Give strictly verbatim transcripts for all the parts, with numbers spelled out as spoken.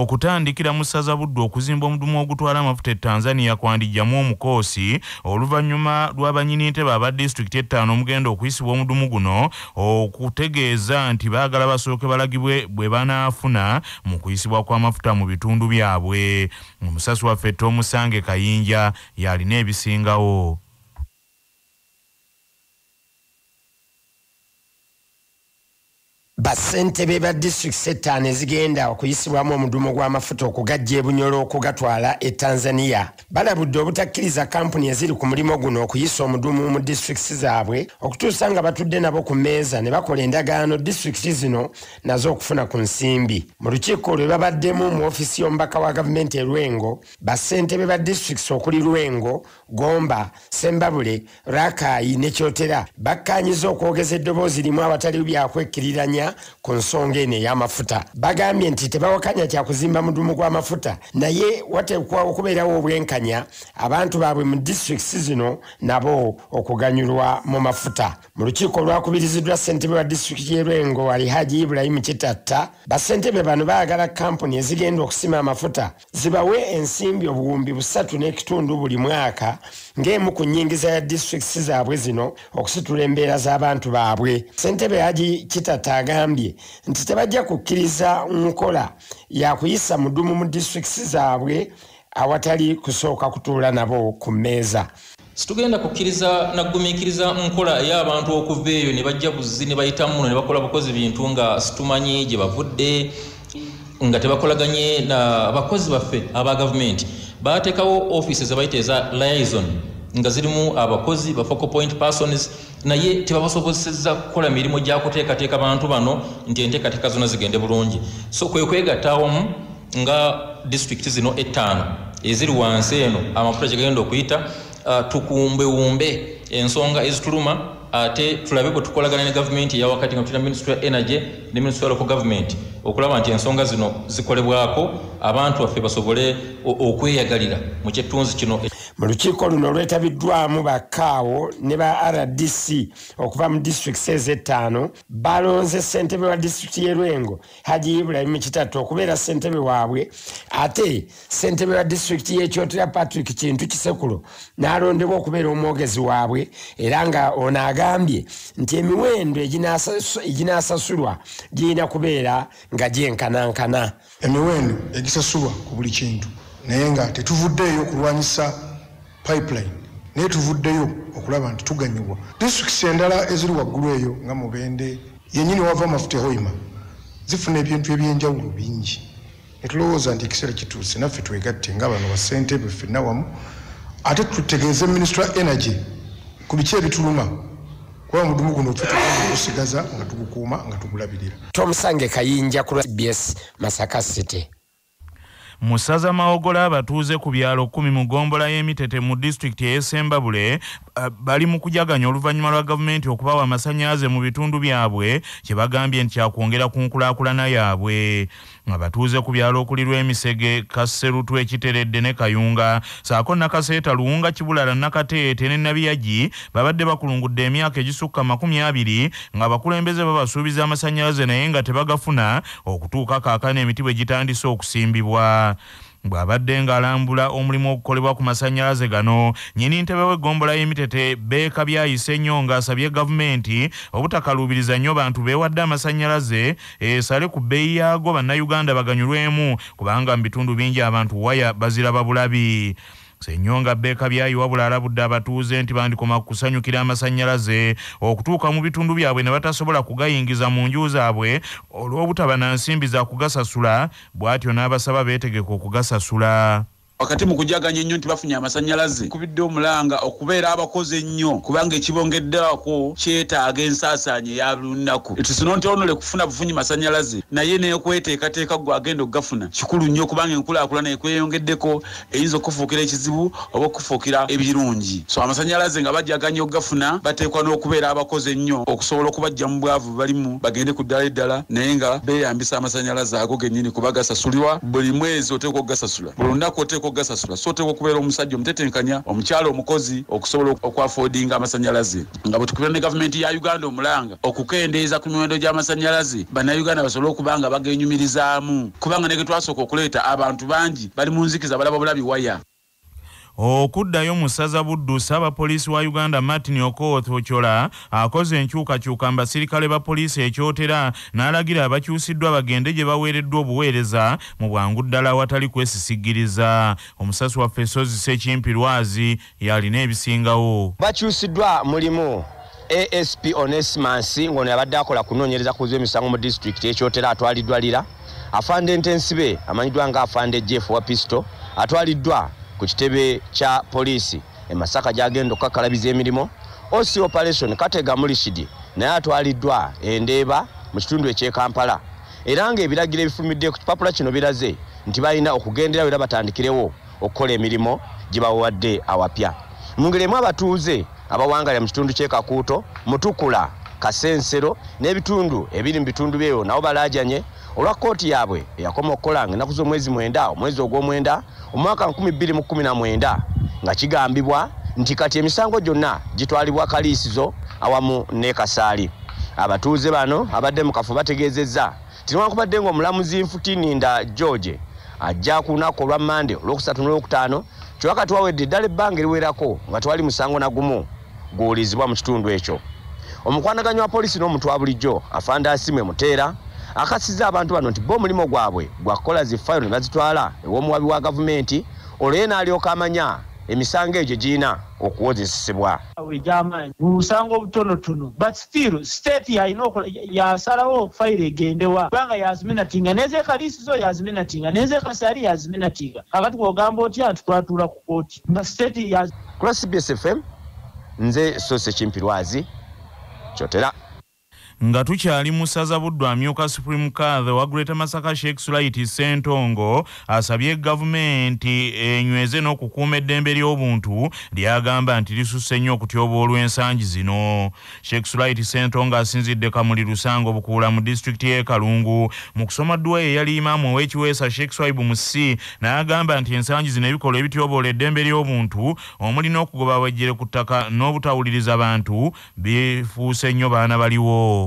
okutandikira mu Ssabadumizi okuzimba omudumu ogutwala amafuta e Tanzania kwandijjamu omukoosi oluvannyuma lw'abanyini ntebe aba disitulikiti ettaano omugenda okuyisibwa omudumu guno okutegeeza nti baagala basooke balagibwe bwe banaafuna mu kuyisibwa kw'amafuta mu bitundu byabwe. Omusasi waffe Tomusange Kayinja yalina ebisingawo. Basentebe ba district settaano ezigenda okuyisibwamu omudumu gw'amafuta okugajja e Bunyoro okugatwala e Tanzania balabudde obutakkiriza kampuni eziri ku mulimo guno okuyisa omudumu mu districts zaabwe okutuusa nga batudde nabo ku mmeeza ne bakola endagaano district zino nazo okufuna ku nsimbi. Mu lukiiko lwe babaddemu mu ofiisi y'omubaka wa gavumenti e Lwengo, basentebe ba districts okuli Lwengo, Gomba, Sembabule, Rakai ne Kyotera bakkaanyiza okwogeza eddoboozi limu awatali byakwekkiriranya ku nsonga eno ey'amafuta. Bagambye nti tebawakanya kya kuzimba mudumu gw'amafuta naye wateekwa okubeerawo obwenkanya abantu baabwe mu disitulikiti zino nabo okuganyulwa mu mafuta. Mu lukiiko olwakubiriziddwa ssentebe wa disitulikiti y'e Lwengo Alhaji Ibrahim Kitatta, bassentebe bano baagala kampuni ezigenda okusima amafuta zibawe ensimbi obuwumbi busatu n'ekitundu buli mwaka ng'emu ku nnyingiza ya disitulikiti zaabwe zino okusitula embeera z'abantu baabwe. Ssentebe Haji Kitatta agambye nti tebajja kukkiriza nkola ya kuyisa mudumu mu disitulikiti zaabwe awatali kusooka kutuula nabo ku mmeeza. Situgenda kukkiriza nagumiikiriza nkola y'abantu okuva eyo ne bajja buzzi ne bayita muno ne bakola bukozi bintu nga situmanyi gye bavudde nga tebakolaganye n'abakozi baffe aba gavumenti. Baateekawo offices abayita eza liaison nga zirimu abakozi ba focal point persons naye tebabasobozesezza kukola mirimu gya kuteekateeka bantu bano nti enteekateeka zonna zigende bulungi. So kwe kwegatta awamu nga district zino ettaano eziri wansi eno amafuta gye gagenda okuyita uh, tukumbewumbe ensonga ezituluma ate tulabe bwe tukolagana ne gavumenti eya wakati nga tulina Ministry of Energy ne Ministry of Local Government okulaba nti ensonga zino zikolebwako abantu baffe basobole okweyagalira mu kyetunzi kino. Mu lukiiko luno lwetabiddwamu bakaawo ne ba R D C okuva mu disitulikiti ezettaano balonze ssentebe wa disitulikiti y'e Lwengo Haji Ibrahim Kitatta okubeera ssentebe waabwe ate ssentebe wa disitulikiti y'e Kyotera Patrick Kintu Kisekulo n'alondebwa okubeera omwogezi waabwe era nga ono agambye nti emiwendo eginaasasulwa girina kubeera nga gyenkanankana. Emiwendo egisasulwa ku buli kintu naye nga tetuvuddeeyo kulwanyisa pipeline naye tuvuddeyo okulaba nti tuganyibwa. Disitulikiti endala eziri waggulu eyo nga Mubende yennyini wava amafuta ehoima zifuna ebintu ebyenjawulo bingi ne tulowooza nti ekiseera kituuse naffe twegatte nga bano bassentebe ffenna wamu ate tutegeeze Ministry of Energy ku biki ebituluma kuba mudumu guno ffe tugenda okusigaza nga tugukuuma nga tugulabirira. Tomusange Kayinja ku S B S Masaka City. Musaza Maogola abatuuze ku byalo kumi mu gombola y'emitete mu disitulikiti y'e Sembabule bali mu kujaganya oluvannyuma lwa gavumenti okubawa amasannyalaze mu bitundu byabwe kye bagambye nti kyakwongera ku nkulaakulana yaabwe. Abatuuze ku byalo okuli Lwemisege, Kasserutwe, Ekiteredde ne Kayunga saako Nakaseeta, Luwunga, Kibulala, Nakateete ne Nabiyagi babadde bakulungudde emyaka egisukka makumi abiri nga abakulembeze babasuubiza amasannyalaze naye nga tebagafuna okutuuka kaakano emiti bwe gitandise okusimbibwa. Bw'abadde ng'alambula omulimu okukolebwa ku masannyalaze gano nnyini ntebe w'eggombolola y'emitete Beeka Byayise nnyo ng'asabye gavumenti obutakaluubiriza nnyo bantu beewadde amasannyalaze esale ku bbeeyi yaago bannayuganda baganyulwemu kubanga mu bitundu bingi abantu waya baziraba bulabi. Senyonga Beeka Byayi wabula alabudde abatuuze nti bandikoma kusanyukira amasannyalaze okutuuka mu bitundu byabwe ne batasobola kugayingiza mu nju zaabwe olw'obutaba na nsimbi za kugasasula bw'atyo n'abasaba beetegeka okugasasula. Wakati mu kujaganya ennyo nti bafunye amasannyalaze kubidde omulanga okubeera abakoze ennyo kubanga ekibongeddeako kyetaaga ensaasaanya ya lunaku. It is not only kufuna bufunyi masannyalaze naye n'okweteekateeka gwe agenda okugafuna kikulu nnyo kubanga enkulaakulana ekweyongeddeko eyinza okufuukira ekizibu oba okufuukira ebirungi. So amasannyalaze nga bajaganya okugafuna bateekwa n'okubeera abakoze ennyo okusobola okubajja mu bwavu balimu bagende ku ddala eddala naye nga beeyambisa amasannyalaze ago gennyini kuba gasasulibwa buli mwezi oteekwa okugasasula buli lunaku oteekwa gasasula so te okubeera omusajja omutetenkanya omukyalo omukozi okusobola okwaffordinga amasanyalaze nga bwe tukubira ne gavumenti ya Uganda omulanga okukendeeza ku miwendo gy'amasanyalaze bannayuganda basobole okuba nga bagenyumirizaamu kubanga ne ge twasooka okuleeta abantu bangi bali mu nzikiza balaba bulabi waya. Okuddayo mu ssaza Buddu Ssaabapoliisi wa Uganda Martin Ochola akoze enkyukakyuka mu basirikale ba poliisi ekyotera n'alagira abakyusiddwa bagende gye baweereddwa obuweereza mu bwangu ddala awatali kwesisigiriza. Omusasi waffe Ssozi Ssekimpi Lwazi yalina ebisingawo. Bakyusiddwa mulimu A S P Onesmus ng'ono yabadde akola kunoonyereza ku z'emisango mu disitulikiti ekyotera atwaliddwa lira. Afande Ntensibe amanyiddwa nga Afande Jeff wa Pisto atwaliddwa ku kitebe kya poliisi e Masaka gy'agenda okukakalabiza emirimu. O C Operation Katega Mulishidi naye atwaliddwa endeeba mu kitundu eky'e Kampala era ng'ebiragiro ebifulumidde ku kipapula kino biraze nti balina okugendera era batandikirewo okukola emirimu gye bawadde awapya. Mu ngeri emu abatuuze abawangalira mu kitundu ky'e Kakuuto, Mutukula, Kasensero n'ebitundu ebiri mu bitundu byeyo nabo balaajanye olwa kkooti yaabwe eyakoma okukola ng'ennaku z'omwezi mwenda omwezi ogw'omwenda omwaka nkumi bbiri mu kkumi na mwenda nga kigambibwa nti kati emisango gyonna gitwalibwa kaliisizo awamu ne Kasaali. Abatuuze bano abadde mu kafo bategeezezza ti newankubadde ng'omulamuzi Nfutininda George ajja ku lunaku olwa Mande olwokusatu n'olwokutaano kyokka tuwawedde eddala ebbanga eriwerako nga twali musango na gumu guwulizibwa mu kitundu ekyo. Omukwanaganya wa poliisi n'omutwa bulijjo Afande Asimwe Muteera akasiza abantu bano nti bo omulimu gwabwe gwa kukola zi fayiro ne bazitwala ew'omuwabi wa gavumenti olwo ye n'alyoka amanya emisango egyo giina okuwozesebwa. Ejamaanyi musango obutonotono but still state yalina yasalawo fayiro egendewa kubanga yaziminatinga neze kaliisizo yaziminatinga neze Kasaali yaziminatinga kakati bw'ogamba otya nti twatuula ku kooti nga state ya kula C B S F M nze Sose Kimpirwazi kyotera. Nga tukyali mu ssaza Buddu amyuka Supreme Court wa Greater Masaka Sheikh Sulaiti Ssentongo asabye gavumenti enyweze n'okukuuma eddembe ly'obuntu lyagamba nti lisusse nnyo okutyoboola olw'ensangi zino. Sheikh Sulaiti Ssentongo asinzidde Kamuli Lusango Bukuula mu disitulikiti y'e Kalungu mu kusoma dduwa ye yali imaamu ow'ekiweesa Sheikh Swaibu Musi n'agamba nti ensangi zino ebikolwa ebityoboola eddembe ly'obuntu omuli n'okugoba abajjere ku ttaka n'obutawuliriza bantu bifuuse nnyo baana baliwo.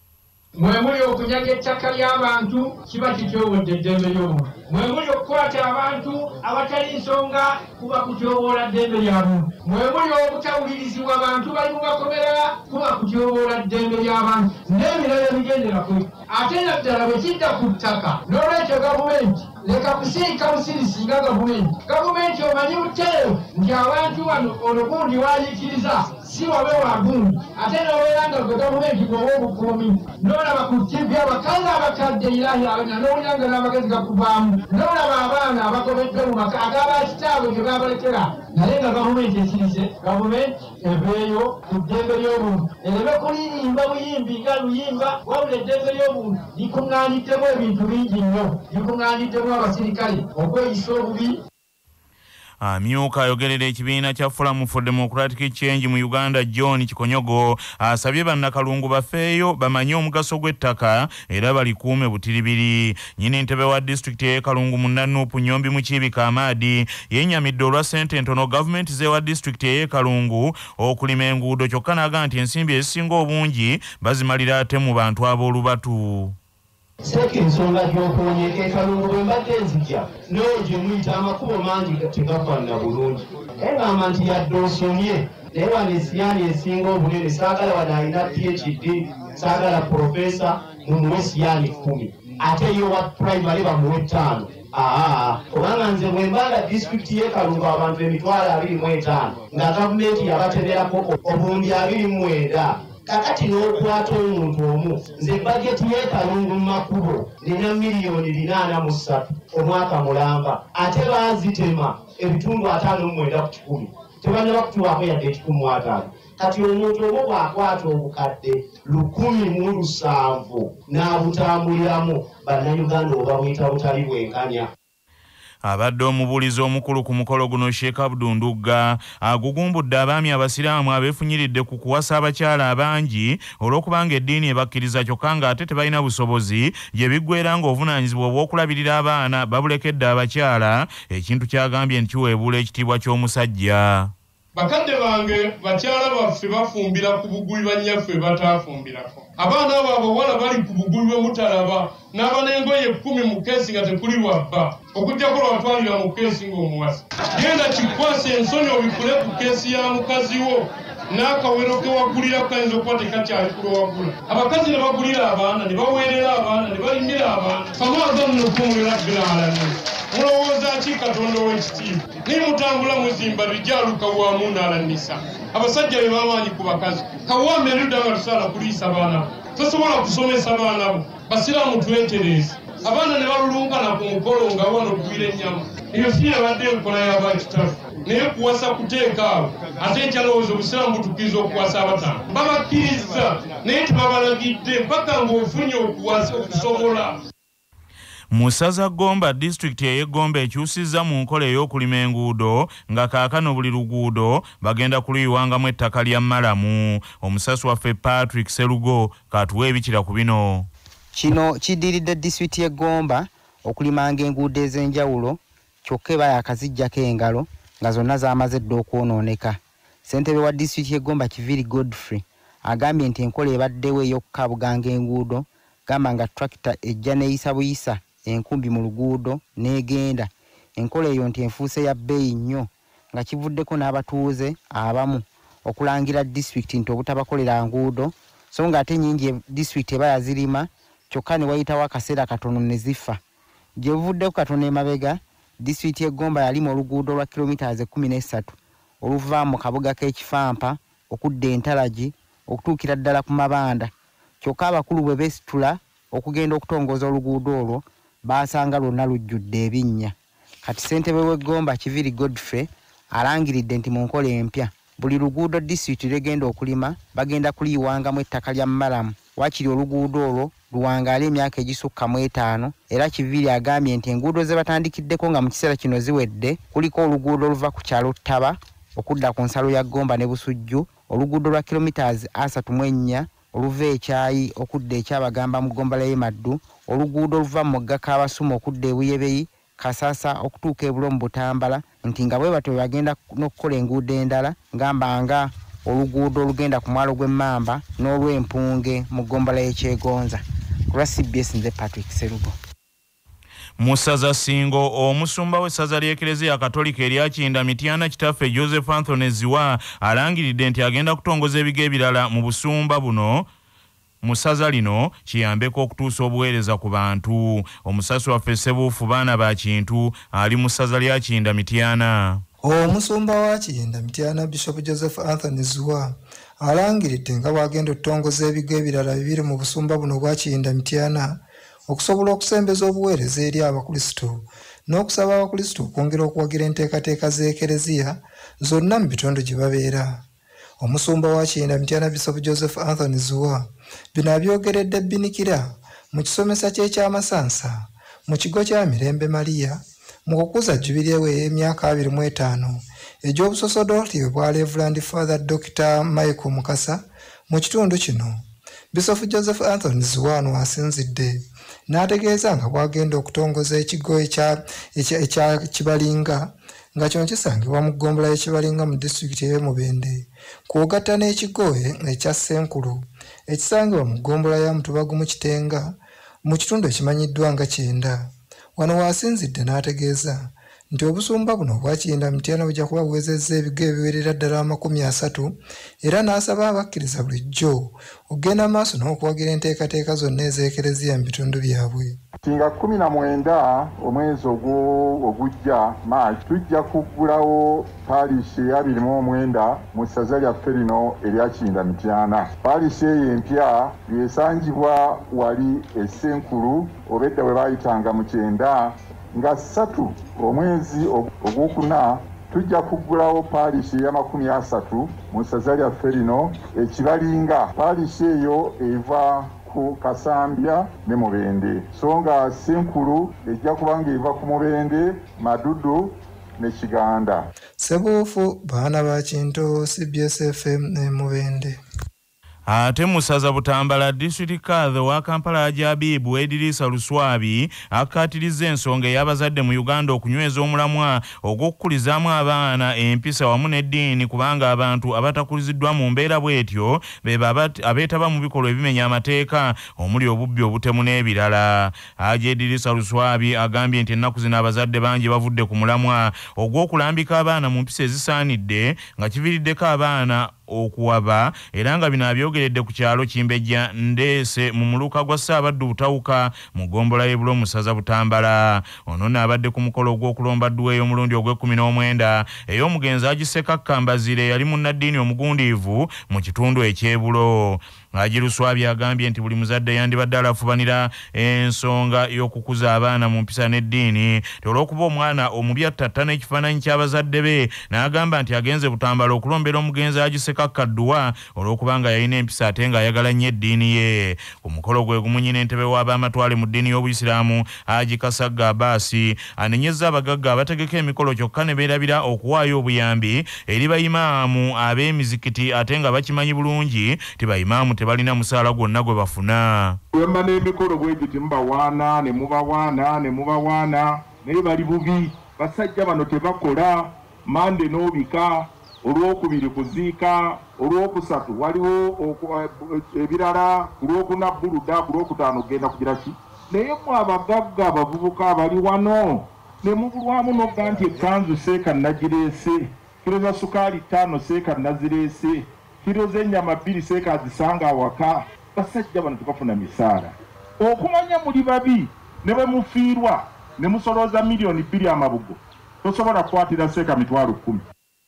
Mwemuli okunyaga ettaka ly'abantu kiba kityobodde eddembe ly'omuntu. Mwemuli okukwata abantu awatali nsonga kuba kutyoboola ddembe ly'abantu. Mwemuli obutawulirizibwa abantu bali mu makomera kuba kutyoboola ddembe ly'abantu. N'ebirala bigendera kwe. Ate naddala bwe kidda ku ttaka n'olwekyo gavumenti leka kusiika busirisi nga gavumenti. Gavumenti omanyi buteeyo nti abantu bano olugundi wayiikiriza si wabe wagundi ate n'obeera nga gwe gavumenti gwoba obukuumi n'olaba ku ttivi abakazi abakadde irahi abana n'owulanga n'amagezi gakuvaamu n'olaba abaana abagobeddwe mu maka ag'abakitaabwe ge babalekera naye nga gavumenti ekirise gavumenti eveeyo ku ddembe ly'obuntu ereme kulirimba buyimbi nga luyimba wabula eddembe ly'obuntu likuŋŋaaniddemu ebintu bingi nnyo likuŋŋaaniddemu abasirikale okweyisa obubi. Amyuka ayogerera ekibiina kya Forum for Democratic Change mu Uganda John Kikonyogo asabye bannakalungu bafeeyo bamanye omugaso gw'ettaka era balikuume butiribiri. Nnyini ntebe wa disitulikiti y'e Kalungu mu Nanuupu Nyombi Mukiibika Amaadi yennyamidde olwa ssente entono gavumenti z'ewa disitulikiti y'e Kalungu okulima enguudo kyokka n'agamba nti ensimbi ezisinga obungi bazimalira ate mu bantu ab'olubatu. Seki nsonga gy'okuwonyeka e Kalungu bwe mbadde nzija n'oyo gye muyita amakubo mangi tegafaanana bulungi engamba nti yadde osomye naye wano esiyaani esinga obunene saagala wano alina P H D saagala profesa mumuwe siyaani kkumi ate yowa primary bamuwe ttaano. Aa kubanga nze bwe mbanga disitulikiti y'e Kalungu abantu emitwalo abiri mu etaano nga gavumenti yabateberako obuwumbi abiri mu mwenda. Kakati n'okwata omuntu omu nze bajeti y'e Kalungu mu makubo nina miliyoni binaana mu ssatu omwaka mulamba ate baazitema ebitundu ataano mu mwenda ku kikumi tebannaba kutuwaako yadde ekikumi mu ataano. Kati omuntu omu bw'akwata obukadde lukumi mu lusanvu n'abutambuliramu bannayuganda oba buyita butali bwenkanya. abadde omubuulizi omukulu ku mukolo guno Sheikh Abdul Ndugga agugumbudde abaami abasiraamu abeefunyiridde ku kuwasa abakyala abangi olw'okubanga eddiini ebakkiriza kyokka ng'ate tebalina busobozi gye biggweera ng'obuvunaanyizibwa obw'okulabirira abaana babulekedde abakyala ekintu kyagambye nti kiweebuula ekitiibwa ky'omusajja. Bakadde bange bakyala baffe bafumbira ku bugubi bannyaffe bataafumbirako. Abaana baabwe wala bali ku bugubi bwe mutalaba n'abanengoye ekkumi mu keesi nga tekuli lwabba okujjako lwatwalira mu keesi ng'omuwasa. Genda kikwase ensonyi obikule ku keesi ya mukazi wo n'akawero ke wagulira kayinza okuba tekakyali kulowagula. Abakazi ne bagulira abaana ne baweerera abaana ne balimira abaana famaaga muno kumulira bbiraalani mulowooza ki Katonda w'ekitiibwa nimutambula muzimba bijaaluka wamu n'alanisa abasajja be bamaanyi ku bakazi kawambe erudda nga tusaala kuliisa baana tosobola kusomesa baana bo basiraamu twetereeza abaana ne balulunkana ku mukolo nga wano ogwira ennyama eyo si yabadde enkola y'abakitafu naye kuwasa kuteeka awo ate ekyalowooza obusiraamu butukkiriza okuwasa abataano babakkiriza naye tebabalagidde mpaka ng'ofunye okuwasa okusobola. Mu ssaza Gomba disitulikiti y'e Gomba ekyusizza mu nkola ey'okulima enguudo nga kaakano buli luguudo bagenda kuluyiwangamu ettaka lya mmalamu. Omusasi waffe Patrick Serugo katuwa ebikira ku bino. Kino kiddiridde disitulikiti y'e Gomba okulimanga enguudo ez'enjawulo kyokka eba yakaziggyako engalo nga zonna zaamaze dda okwonooneka. Ssentebe wa disitulikiti y'e Gomba Kiviri Godfrey agambye nti enkola ebaddewo ey'okukabuganga enguudo gamba nga tractor ejja neeyisa buyisa enkumbi mu luguudo n'egenda. Enkola eyo nti enfuuse ya bbeeyi nnyo nga kivuddeko n'abatuuze abamu okulangira disitulikiti nti obutabakolera nguudo so nga ate nnyingi disitulikiti eba yazirima kyokka ne wayitawo akaseera katono ne zifa. Gye buvuddeko katono emabega disitulikiti y'e Gomba yalima oluguudo lwa kilomitaazi ekkumi n'essatu oluva mu kabuga k'ekifampa okudda entalagi okutuukira ddala ku mabanda kyokka abakulu bwe beesitula okugenda okutongoza oluguudo olwo baasanga lwonna lujjudde ebinnya. Kati ssentebe w'e Gomba Kiviri Godfrey alangiridde nti mu nkola empya buli luguudo disitulikiti lwegenda okulima bagenda kuliyiwangamu ettaka lya mmalamu waakiri oluguudo olwo luwangaala emyaka egisukka mu etaano era Kiviri agambye nti enguudo ze batandikiddeko nga mu kiseera kino ziwedde kuliko oluguudo oluva ku kyalo Ttaba okudda ku nsalo ya Gomba ne Busujju, oluguudo lwa kilomitaazi asatu mu ennya oluva ekyayi okudda ekyabagamba mu Ggombala y'e Maddu, oluguudo oluva mu mugga Kaabasuma okudda ebuyebeyi Kasasa okutuuka ebulo mu Butambala nti nga bwe batyo bagenda n'okukola enguudo endala ngamba nga oluguudo olugenda ku mwalo gw'Emmamba n'olw'Empunge mu Ggombala y'Ekyegonza. Ku lwa C B S nze Patrick Serugo. Mu ssaza Ssingo omusumba w'essaza ly'Eklezia Katolika erya Kinda Mityana kitaffe Joseph Anthony Ziwa alangiridde nti agenda kutongoza ebigo ebirala mu busumba buno mu ssaza lino kiyambeko okutuusa obuweereza ku bantu. Omusasi waffe Ssebuufu baana ba Kintu ali mu ssaza lya Kinda Mityana. Omusumba wa Kinda Mityana Bishop Joseph Anthony Ziwa alangiridde nga bwagenda okutongoza ebigo ebirala bibiri mu busumba buno bwa Kinda Mityana okusobola okusembeza obuweereza eri abakrisitu n'okusaba abakrisitu okwongera okuwagira enteekateeka z'Eklezia zonna mu bitundu gye babeera. Omusumba wa Kinda Mityana Bishop Joseph Anthony Ziwa bino abyogeredde Bbinikira mu kisomesa ky'ekyamasansa mu kigo kya Mirembe Maria mu kukuza jubiri ewe ey'emyaka abiri mu etaano egy'obusosodoti bwa Reverend Father Doctor Michael Mukasa mu kitundu kino. Bishop Joseph Anthony Ziwa asinzidde n'ategeeza nga bwagenda okutongoza ekigo ekya Kibalinga nga kino kisangibwa mu Ggombolola y'Ekibalinga mu disitulikiti y'e Mubende kwogatta n'ekigo ekya Ssenkulu ekisangibwa mu Ggombolola ya Mutubagu mu Kitenga mu kitundu ekimanyiddwa nga Kyenda. Wano waasinzidde n'ategeeza nti obusumba buno bwa Kinda Mityana bujja kuba buwezezza ebigo ebiwerera ddala amakumi asatu era n'asaba abakkiriza bulijjo okugenda maaso n'okuwagira enteekateeka zonna ez'Eklezia mu bitundu byabwe. Nga kumi na mwenda omwezi ogujja March tujja kuggulawo paalishi ey'abiri mu omwenda mu ssaza lyaffe lino erya Kinda Mityana. Paalishi eyo empya yesangibwa wali Essenkulu obedda bwe baayitanga mu Kyenda nga ssatu omwezi ogwokuna tujja kuggulawo paalishi ey'amakumi asatu mu ssaza lyaffe lino Ekibalinga. Paalishi eyo eva ku Kyaliko, Kasambya ne Mubende. So nga Senkulu ejja kubanga eva ku Mubende, Madudu ne Kiganda. Sebuufu baana ba Kinto, C B S F M ne Mubende. Ate mu Ssaabutambala District Kadhe wa Kampala Ajabibu Edirisa Luswabi akkaatirizza ensonga ey'abazadde mu Uganda okunyweza omulamwa ogw'okukulizaamu abaana empisa wamu n'eddiini kubanga abantu abatakuliziddwa mu mbeera bw'etyo be abeetaba mu bikolwa ebimenya amateeka omuli obubbi obutemu n'ebirala. Haji Edirisa Luswabi agambye nti ennaku zino abazadde bangi bavudde ku mulamwa ogw'okulambika abaana mu mpisa ezisaanidde nga kiviiriddeko abaana okuwaba era nga bino abyogeredde ku kyalo Kimbejja Ndeese mu muluka gwa Ssaabaddu Butawuka mu gombola y'Ebulo mu Ssaabutambala. Ono n'abadde ku mukolo ogw'okulomba dduweeyo omulundi ogw'ekkumi n'omwenda ey'omugenzi Agisekakka Mbazire yali munnaddiini omugundiivu mu kitundu eky'Ebulo. Haji Luswabi agambye nti buli muzadde yandibadde alafubanira ensonga y'okukuza abaana mu mpisa n'eddiini olw'okuba omwana omubi attatta n'ekifaananyi ky'abazadde be n'agamba nti agenze Butambala okulombera omugenzi Agisekakka dduwa olw'okubanga yalina empisa ate ng'ayagala nnyo eddiini ye. Ku mukolo gwe gumu nnyina entebe w'ab'amatwale mu ddiini y'Obuyisiraamu Haji Kasagga Abaasi anenyezza abagagga abategeka emikolo kyokka ne beerabira okuwaayo obuyambi eri bayimaamu ab'emizikiti ate nga bakimanyi bulungi ti bayimaamu tebalina musaala gwonna gwe bafuna. Wemba n'emikolo bwe giti mubawaana ne mubawaana ne mubawaana naye bali bubi. Basajja bano tebakola mande n'obika olwokubiri kuziika olwokusatu waliwo ebirala ku lwokuna bbuluda ku lwokutaano genda kugira ki naye mu abagagga abavubuka abali wano ne mubulwamu n'ogga nti ekkanzu seeka nagireese kiro za sukaali ttaano seeka nazireese kiro z'ennyama bbiri seeka azisanga awaka. Basajja bano tebafuna misaala okumanya muli babi ne bwe mufiirwa ne musolooza miliyoni bbiri amabugo tosobola kukwatira seeka mitwalo kkumi.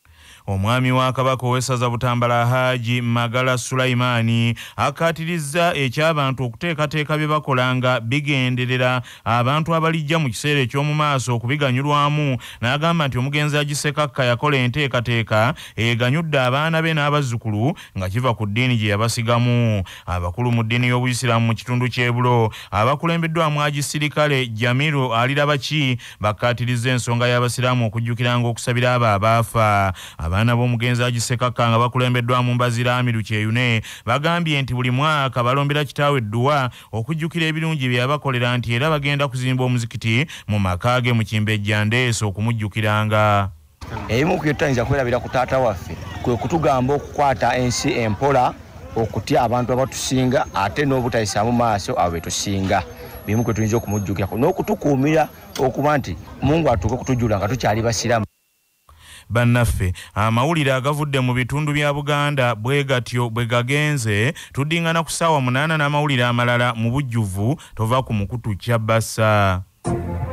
Omwami wa Kabaka ow'essaza Butambala Haji Magala Sulaimaani akkaatirizza eky'abantu okuteekateeka bye bakola nga bigenderera abantu abalijja mu kiseera eky'omu maaso okubiganyulwamu n'agamba nti omugenzi Agisekakka yakola enteekateeka eganyudde abaana be n'abazzukulu nga kiva ku ddiini gye yabasigamu. Abakulu mu ddiini y'Obuyisiraamu mu kitundu ky'Ebulo abakulembeddwamu Agisirikale Jamiru Alirabaki bakkaatirizza ensonga y'Abasiraamu okujjukiranga okusabira abo abaafa. Abaana b'omugenzi Agisekakka nga bakulembeddwamu Mbazira Amiru Kyeyune bagambye nti buli mwaka balombera kitaawe edduwa okujjukira ebirungi bye yabakolera nti era bagenda kuzimba omuzikiti mu maka ge mu Kimbejja Ndeese okumujjukiranga. Ebimu ku byetuyinza kwerabira ku taata waffe kwe kutugamba okukwata ensi empola okutya abantu abatusinga ate n'obutayisa mu maaso abo betusinga. Bimu kwe tuyinza okumujjukirako n'okutukuumira okuba nti Mungu atuuke okutujjula nga tukyali basiramu. Bannaffe amawulire agavudde mu bitundu bya Buganda bwe gatyo bwe gagenze tuddingana ku ssaawa munaana n'amawulire amalala mu bujjuvu tova ku mukutu kya Bassa.